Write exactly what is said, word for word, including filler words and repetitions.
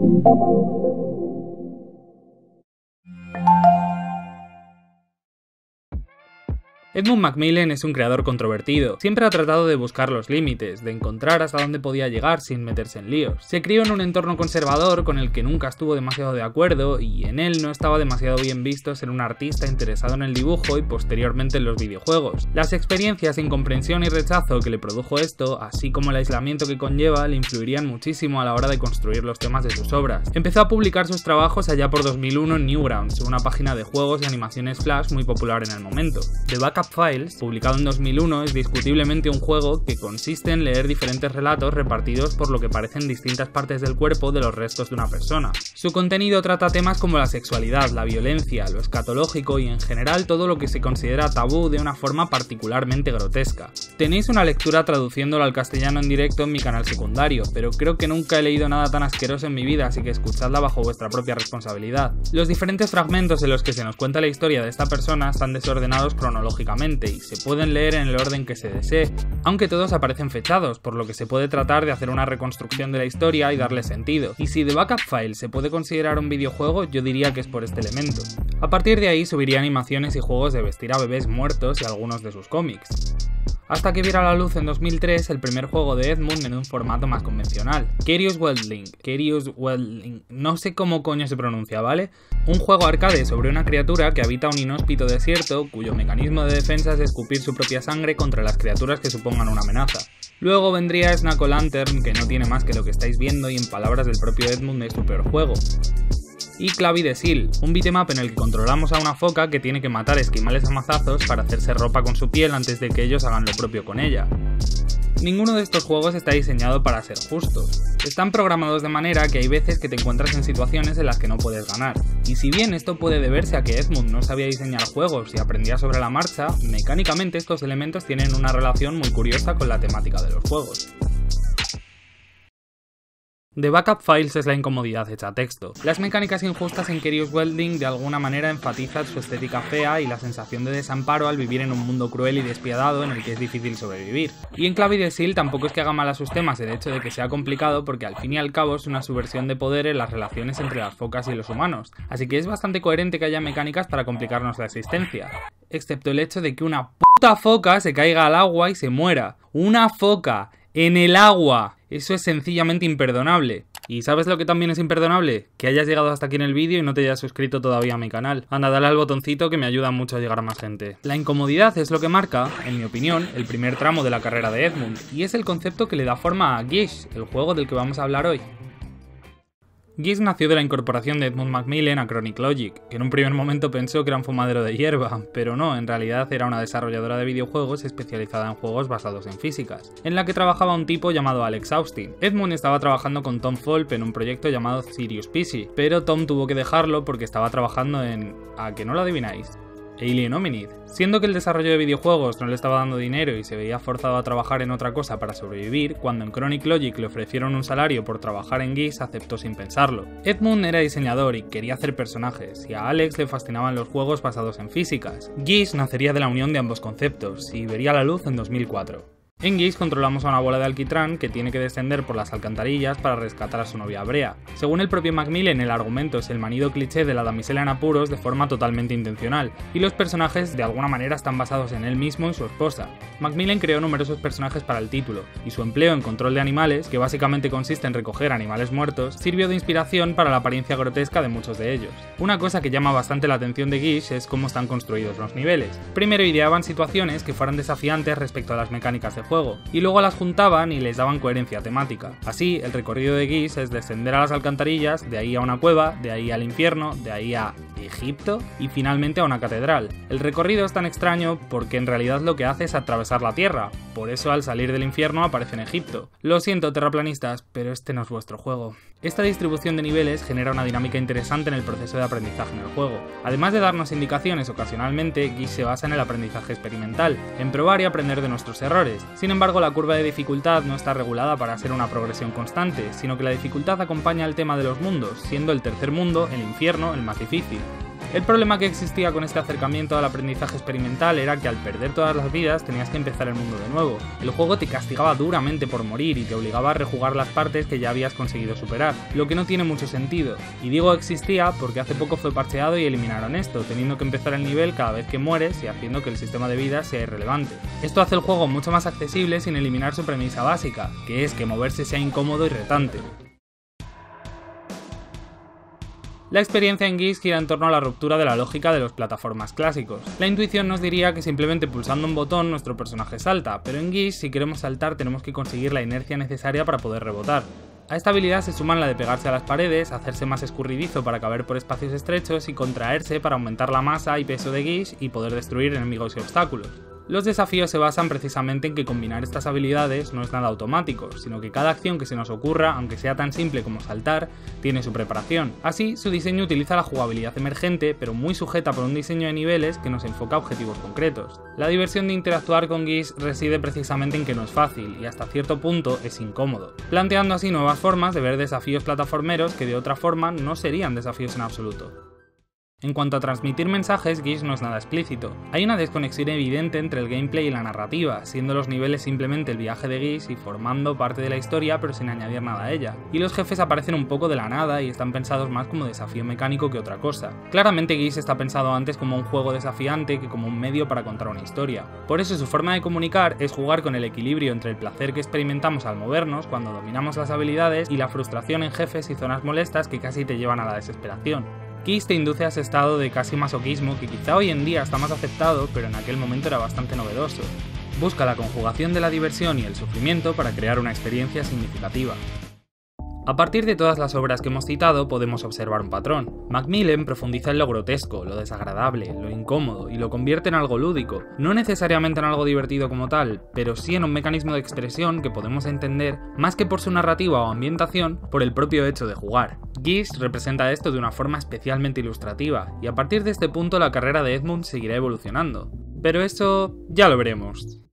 Edmund Macmillan es un creador controvertido, siempre ha tratado de buscar los límites, de encontrar hasta dónde podía llegar sin meterse en líos. Se crió en un entorno conservador con el que nunca estuvo demasiado de acuerdo y en él no estaba demasiado bien visto ser un artista interesado en el dibujo y posteriormente en los videojuegos. Las experiencias, incomprensión y rechazo que le produjo esto, así como el aislamiento que conlleva, le influirían muchísimo a la hora de construir los temas de sus obras. Empezó a publicar sus trabajos allá por dos mil uno en Newgrounds, una página de juegos y animaciones flash muy popular en el momento. The Backup Files, publicado en dos mil uno, es discutiblemente un juego que consiste en leer diferentes relatos repartidos por lo que parecen distintas partes del cuerpo de los restos de una persona. Su contenido trata temas como la sexualidad, la violencia, lo escatológico y en general todo lo que se considera tabú de una forma particularmente grotesca. Tenéis una lectura traduciéndolo al castellano en directo en mi canal secundario, pero creo que nunca he leído nada tan asqueroso en mi vida, así que escuchadla bajo vuestra propia responsabilidad. Los diferentes fragmentos en los que se nos cuenta la historia de esta persona están desordenados cronológicamente y se pueden leer en el orden que se desee, aunque todos aparecen fechados, por lo que se puede tratar de hacer una reconstrucción de la historia y darle sentido. Y si The Backup File se puede considerar un videojuego, yo diría que es por este elemento. A partir de ahí subiría animaciones y juegos de vestir a bebés muertos y algunos de sus cómics. Hasta que viera la luz en dos mil tres el primer juego de Edmund en un formato más convencional. Curious Wildling, Curious Wildling, no sé cómo coño se pronuncia, ¿vale? Un juego arcade sobre una criatura que habita un inhóspito desierto cuyo mecanismo de defensa es escupir su propia sangre contra las criaturas que supongan una amenaza. Luego vendría Snack Lantern, que no tiene más que lo que estáis viendo y en palabras del propio Edmund es su peor juego. Y Clavy the Seal, un beat'em up en el que controlamos a una foca que tiene que matar esquimales a mazazos para hacerse ropa con su piel antes de que ellos hagan lo propio con ella. Ninguno de estos juegos está diseñado para ser justos. Están programados de manera que hay veces que te encuentras en situaciones en las que no puedes ganar. Y si bien esto puede deberse a que Edmund no sabía diseñar juegos y aprendía sobre la marcha, mecánicamente estos elementos tienen una relación muy curiosa con la temática de los juegos. The Backup Files es la incomodidad hecha texto. Las mecánicas injustas en Curious Wildling de alguna manera enfatizan su estética fea y la sensación de desamparo al vivir en un mundo cruel y despiadado en el que es difícil sobrevivir. Y en Clavy the Seal tampoco es que haga mal a sus temas el hecho de que sea complicado, porque al fin y al cabo es una subversión de poder en las relaciones entre las focas y los humanos, así que es bastante coherente que haya mecánicas para complicarnos la existencia. Excepto el hecho de que una puta foca se caiga al agua y se muera. ¡Una foca! ¡En el agua! Eso es sencillamente imperdonable. ¿Y sabes lo que también es imperdonable? Que hayas llegado hasta aquí en el vídeo y no te hayas suscrito todavía a mi canal. Anda, dale al botoncito que me ayuda mucho a llegar a más gente. La incomodidad es lo que marca, en mi opinión, el primer tramo de la carrera de Edmund, y es el concepto que le da forma a Gish, el juego del que vamos a hablar hoy. Gish nació de la incorporación de Edmund Macmillan a Chronic Logic, que en un primer momento pensó que era un fumadero de hierba, pero no, en realidad era una desarrolladora de videojuegos especializada en juegos basados en físicas, en la que trabajaba un tipo llamado Alex Austin. Edmund estaba trabajando con Tom Fulp en un proyecto llamado Sirius P C, pero Tom tuvo que dejarlo porque estaba trabajando en... ¿a que no lo adivináis? Alien Hominid. Siendo que el desarrollo de videojuegos no le estaba dando dinero y se veía forzado a trabajar en otra cosa para sobrevivir, cuando en Chronic Logic le ofrecieron un salario por trabajar en Gish, aceptó sin pensarlo. Edmund era diseñador y quería hacer personajes, y a Alex le fascinaban los juegos basados en físicas. Gish nacería de la unión de ambos conceptos, y vería la luz en dos mil cuatro. En Gish controlamos a una bola de alquitrán que tiene que descender por las alcantarillas para rescatar a su novia Brea. Según el propio Macmillan, el argumento es el manido cliché de la damisela en apuros de forma totalmente intencional, y los personajes de alguna manera están basados en él mismo y su esposa. Macmillan creó numerosos personajes para el título, y su empleo en control de animales, que básicamente consiste en recoger animales muertos, sirvió de inspiración para la apariencia grotesca de muchos de ellos. Una cosa que llama bastante la atención de Gish es cómo están construidos los niveles. Primero ideaban situaciones que fueran desafiantes respecto a las mecánicas de juego, y luego las juntaban y les daban coherencia temática. Así, el recorrido de Gish es descender a las alcantarillas, de ahí a una cueva, de ahí al infierno, de ahí a Egipto y finalmente a una catedral. El recorrido es tan extraño porque en realidad lo que hace es atravesar la tierra, por eso al salir del infierno aparece en Egipto. Lo siento, terraplanistas, pero este no es vuestro juego. Esta distribución de niveles genera una dinámica interesante en el proceso de aprendizaje en el juego. Además de darnos indicaciones ocasionalmente, Gish se basa en el aprendizaje experimental, en probar y aprender de nuestros errores. Sin embargo, la curva de dificultad no está regulada para ser una progresión constante, sino que la dificultad acompaña al tema de los mundos, siendo el tercer mundo, el infierno, el más difícil. El problema que existía con este acercamiento al aprendizaje experimental era que al perder todas las vidas tenías que empezar el mundo de nuevo. El juego te castigaba duramente por morir y te obligaba a rejugar las partes que ya habías conseguido superar, lo que no tiene mucho sentido. Y digo existía porque hace poco fue parcheado y eliminaron esto, teniendo que empezar el nivel cada vez que mueres y haciendo que el sistema de vida sea irrelevante. Esto hace el juego mucho más accesible sin eliminar su premisa básica, que es que moverse sea incómodo y retante. La experiencia en Gears gira en torno a la ruptura de la lógica de los plataformas clásicos. La intuición nos diría que simplemente pulsando un botón nuestro personaje salta, pero en Gears si queremos saltar tenemos que conseguir la inercia necesaria para poder rebotar. A esta habilidad se suman la de pegarse a las paredes, hacerse más escurridizo para caber por espacios estrechos y contraerse para aumentar la masa y peso de Gears y poder destruir enemigos y obstáculos. Los desafíos se basan precisamente en que combinar estas habilidades no es nada automático, sino que cada acción que se nos ocurra, aunque sea tan simple como saltar, tiene su preparación. Así, su diseño utiliza la jugabilidad emergente, pero muy sujeta por un diseño de niveles que nos enfoca a objetivos concretos. La diversión de interactuar con Gears reside precisamente en que no es fácil, y hasta cierto punto es incómodo, planteando así nuevas formas de ver desafíos plataformeros que de otra forma no serían desafíos en absoluto. En cuanto a transmitir mensajes, Gears no es nada explícito. Hay una desconexión evidente entre el gameplay y la narrativa, siendo los niveles simplemente el viaje de Gears y formando parte de la historia pero sin añadir nada a ella. Y los jefes aparecen un poco de la nada y están pensados más como desafío mecánico que otra cosa. Claramente Gears está pensado antes como un juego desafiante que como un medio para contar una historia. Por eso su forma de comunicar es jugar con el equilibrio entre el placer que experimentamos al movernos cuando dominamos las habilidades y la frustración en jefes y zonas molestas que casi te llevan a la desesperación. Gears te induce a ese estado de casi masoquismo que quizá hoy en día está más aceptado, pero en aquel momento era bastante novedoso. Busca la conjugación de la diversión y el sufrimiento para crear una experiencia significativa. A partir de todas las obras que hemos citado podemos observar un patrón. Macmillan profundiza en lo grotesco, lo desagradable, lo incómodo y lo convierte en algo lúdico, no necesariamente en algo divertido como tal, pero sí en un mecanismo de expresión que podemos entender, más que por su narrativa o ambientación, por el propio hecho de jugar. Gears representa esto de una forma especialmente ilustrativa, y a partir de este punto la carrera de Edmund seguirá evolucionando. Pero eso ya lo veremos.